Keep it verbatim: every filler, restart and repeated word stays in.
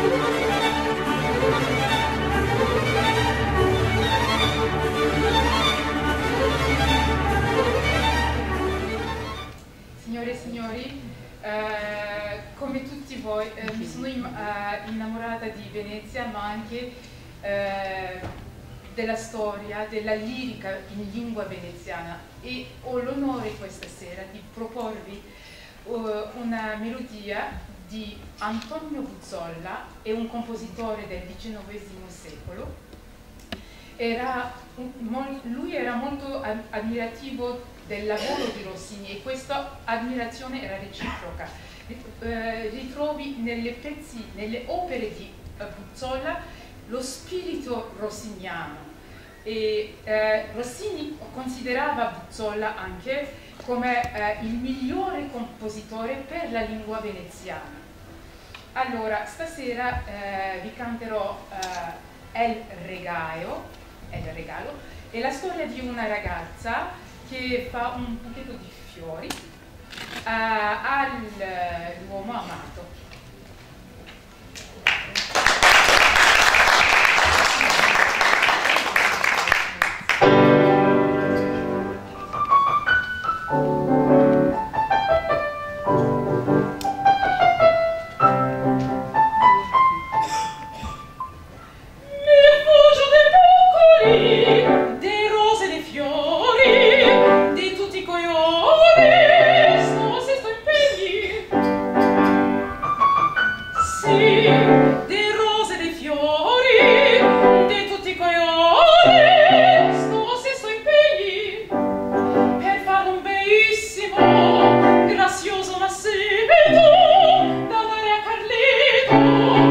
Signore e signori, eh, come tutti voi, eh, mi sono in, eh, innamorata di Venezia, ma anche eh, della storia, della lirica in lingua veneziana, e ho l'onore questa sera di proporvi uh, una melodia di Antonio Buzzolla, è un compositore del diciannovesimo secolo. Era, lui era molto ammirativo del lavoro di Rossini e questa ammirazione era reciproca. Eh, ritrovi nelle pezzi, nelle opere di eh, Buzzolla lo spirito rossiniano, e eh, Rossini considerava Buzzolla anche come eh, il migliore compositore per la lingua veneziana. Allora, stasera eh, vi canterò eh, El Regalo, El Regalo, è la storia di una ragazza che fa un buchetto di fiori uh, all'uomo amato. Grazioso Macedo da dare a Carlito.